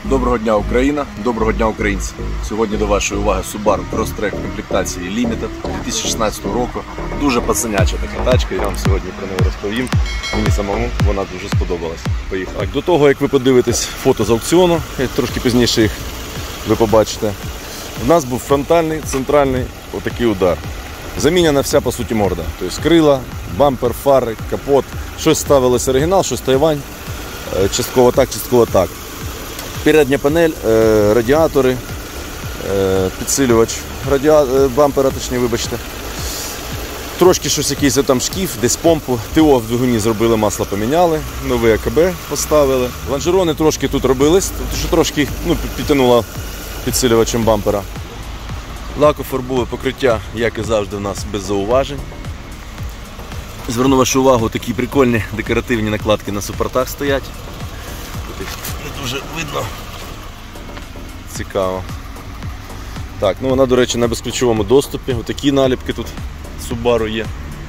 Доброго дня, Україна! Доброго дня, українці! Сьогодні до вашої уваги Subaru Crosstrek комплектації Limited 2016 року. Дуже пацаняча така тачка, я вам сьогодні про неї розповім. Мені самому вона дуже сподобалась. Поїхали. До того, як ви подивитесь фото з аукціону, трошки пізніше їх ви побачите, у нас був фронтальний, центральний отакий удар. Заміняна вся, по суті, морда. Тобто крила, бампер, фари, капот. Щось ставилось оригінал, щось Тайвань. Частково так, частково так. Передня панель, радіатори, підсилювач бампера, точніше, вибачте. Трошки щось якийсь там шкіф, десь помпу. ТО в двигуні зробили, масло поміняли, новий АКБ поставили. Лонжерони трошки тут робились, тому що трошки підтягнуло підсилювачем бампера. Лакофарбове покриття, як і завжди, у нас без зауважень. Зверну вашу увагу, такі прикольні декоративні накладки на супортах стоять. Тут їх не дуже видно. Цікаво. Так, ну вона, до речі, на безключовому доступі. Отакі наліпки тут Subaru є.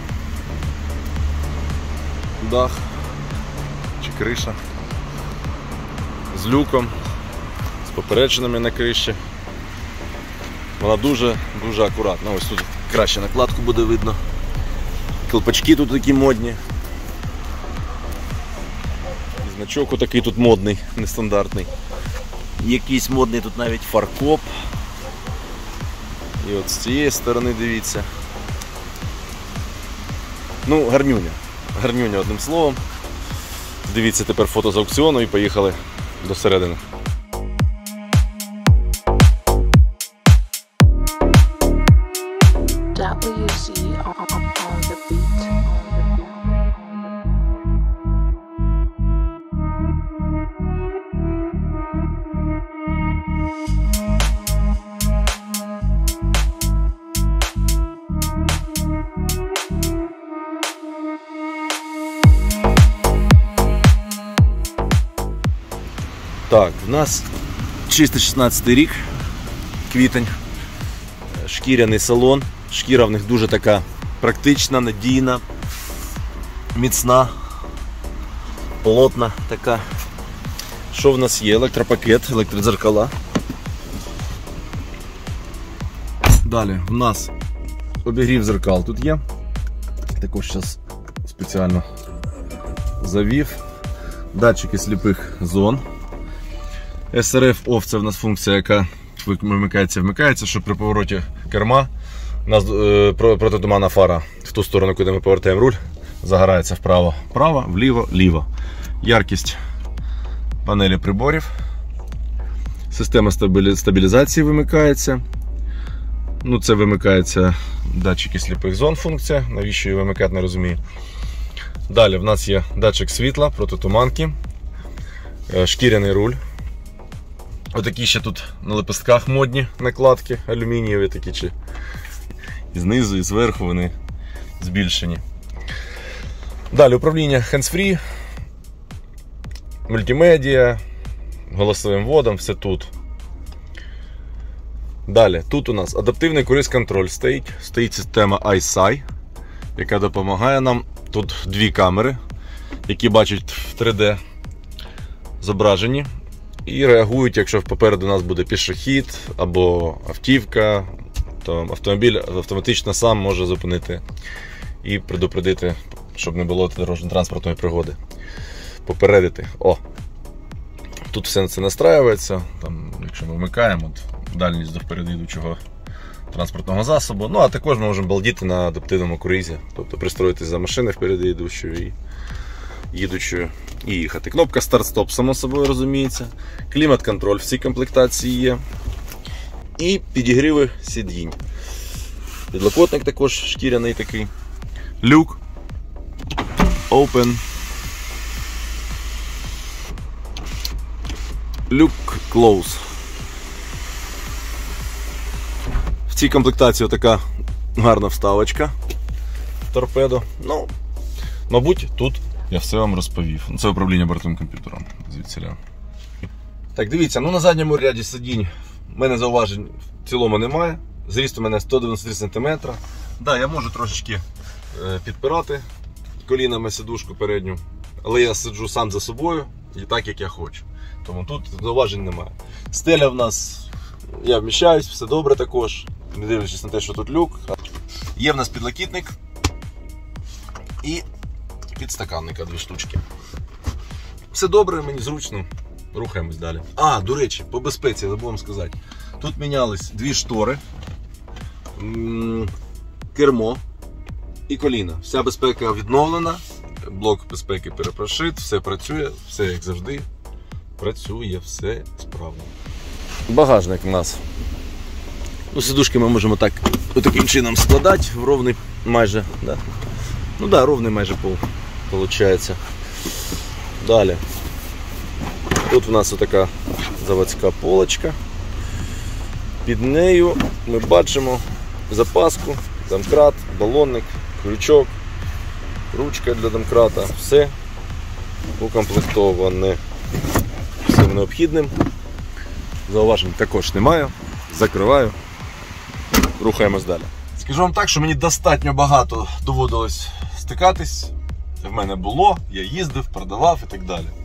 Дах чи криша. З люком, з попередженнями на криші. Вона дуже акуратна. Ось тут краще накладку буде видно. Колпачки тут такі модні. І значок отакий тут модний, нестандартний. Якийсь модний тут навіть фаркоп. І от з цієї сторони дивіться. Ну, гарнюня. Гарнюня, одним словом. Дивіться тепер фото з аукціону і поїхали до середини. Так, в нас чисто 16 рік, квітень, шкіряний салон, шкіра в них дуже така практична, надійна, міцна, плотна така. Що в нас є? Електропакет, електродзеркала. Далі в нас обігрів дзеркал тут є, також зараз спеціально завів, датчики сліпих зон. SRF OFF – це в нас функція, яка вмикається, щоб при повороті керма у нас протитуманна фара в ту сторону, куди ми повертаємо руль, загорається вправо, вліво, ліво. Яркість панелі приборів. Система стабілізації вимикається. Ну, це вимикається датчики сліпих зон функція, навіщо її вимикати, не розумію. Далі в нас є датчик світла, протитуманки, шкіряний руль. Отакі ще тут на лепестках модні накладки, алюмінієві такі, чи і знизу, і зверху вони збільшені. Далі управління hands-free, мультимедіа, голосовим вводом, все тут. Далі, тут у нас адаптивний круїз-контроль стоїть система EyeSight, яка допомагає нам. Тут дві камери, які бачать в 3D зображені. І реагують, якщо попереду у нас буде пішохід або автівка, то автомобіль автоматично сам може зупинити і предупредити, щоб не було дорожньо-транспортної пригоди. Попередити. Тут все це настраюється, там, якщо ми вмикаємо, дальність до впередидучого транспортного засобу. Ну, а також ми можемо балдіти на адаптивному круїзі, тобто пристроїтися за машини впереди йдущою і їдучою і їхати. Кнопка старт-стоп, само собою розуміється. Клімат-контроль в цій комплектації є. І підігріви сидінь. Підлокотник також шкіряний такий. Люк. Open. Люк close. В цій комплектації така гарна вставочка. Торпедо. Ну, мабуть, тут я все вам розповів. Це управління бортовим комп'ютером. Звідсіля. Так, дивіться, ну на задньому ряді сидінь в мене зауважень в цілому немає. Зріст у мене 193 см. Да, я можу трошечки підпирати колінами сидушку передню, але я сиджу сам за собою і так, як я хочу. Тому тут зауважень немає. Стеля в нас, я вміщаюсь, все добре також, не дивлячись на те, що тут люк. Є в нас підлокітник і підстаканника 2 штучки. Все добре, мені зручно, рухаємось далі. А, до речі, по безпеці, забув вам сказати. Тут мінялись 2 штори, кермо і коліна. Вся безпека відновлена, блок безпеки перепрошит, все працює, все як завжди. Працює, все справно. Багажник у нас. Сидушки ми можемо таким чином складати в ровний майже, да? Ну да, ровний майже пол, виходить. Далі. Тут у нас отака заводська полочка. Під нею ми бачимо запаску, домкрат, балонник, крючок, ручка для домкрата. Все укомплектоване всім необхідним. Зауважень також немає. Закриваю. Рухаємось далі. Скажу вам так, що мені достатньо багато доводилось стикатись. Це в мене було, я їздив, продавав і так далі.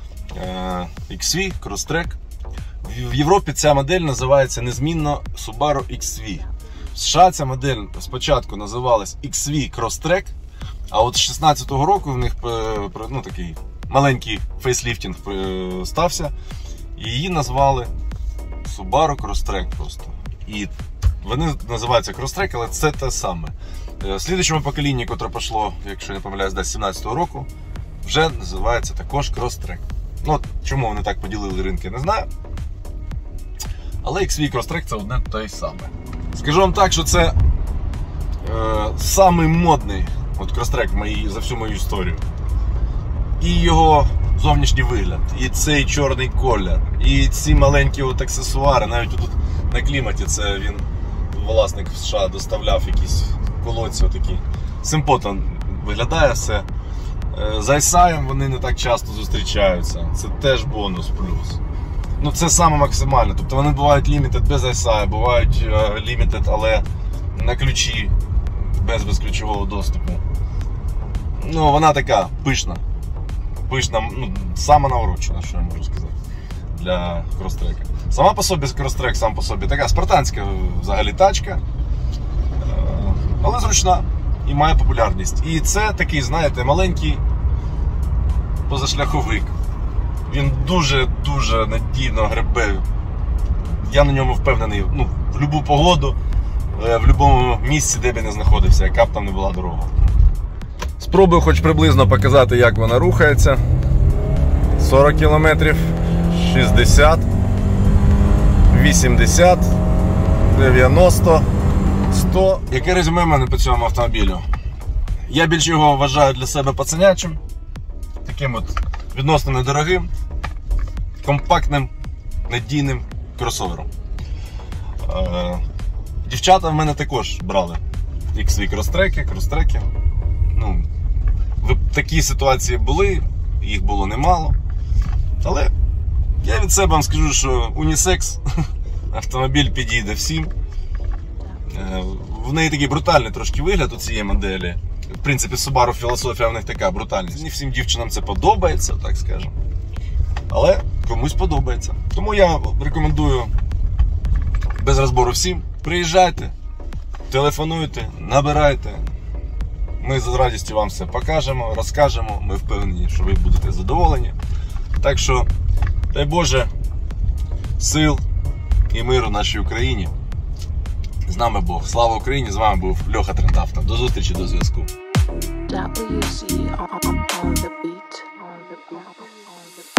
XV, Crosstrek. В Європі ця модель називається незмінно Subaru XV. В США ця модель спочатку називалась XV Crosstrek, а от з 16-го року в них такий маленький фейсліфтинг стався. І її назвали Subaru Crosstrek просто. І вони називаються Crosstrek, але це те саме. В слідчому поколінні, котре пішло, якщо не помиляюсь, з 17-го року, вже називається також Crosstrek. Ну, чому вони так поділили ринки, не знаю. Але XV Crosstrek це одне те й саме. Скажу вам так, що це самий модний Crosstrek за всю мою історію. І його зовнішній вигляд, і цей чорний колір, і ці маленькі аксесуари, навіть тут на кліматі це він, власник в США, доставляв якісь колодці отакі. Симпотно виглядає все. З ISI вони не так часто зустрічаються, це теж бонус плюс. Ну це саме максимально, тобто вони бувають limited без ISI, бувають limited, але на ключі, без безключового доступу. Ну вона така пишна. Пишна, сама наворочена, що я можу сказати, для Crosstrek. Сама по собі Crosstrek, сам по собі така спартанська взагалі тачка, але зручна і має популярність. І це такий, знаєте, маленький позашляховик. Він дуже надійно гребе. Я на ньому впевнений, в будь-яку погоду, в будь-якому місці, де б я не знаходився, яка б там не була дорога. Спробую хоч приблизно показати, як вона рухається. 40 км, 60, 80, 90, 100. Яке резюме в мене по цьому автомобілю? Я більше його вважаю для себе пацанячим, таким от відносно недорогим, компактним, надійним кросовером. Дівчата в мене також брали XV Crosstrek. Такі ситуації були, їх було немало. Але я від себе вам скажу, що унісекс автомобіль підійде всім. В неї такий брутальний трошки вигляд у цієї моделі. В принципі, Subaru філософія в них така брутальність. Не всім дівчинам це подобається, так скажемо. Але комусь подобається. Тому я рекомендую без розбору всім. Приїжджайте, телефонуйте, набирайте. Ми з радістю вам все покажемо, розкажемо. Ми впевнені, що ви будете задоволені. Так що, дай Боже, сил і миру нашій Україні. З нами Бог. Слава Україні! З вами був Льоха Трендавто. До зустрічі, до зв'язку. WC on the beat.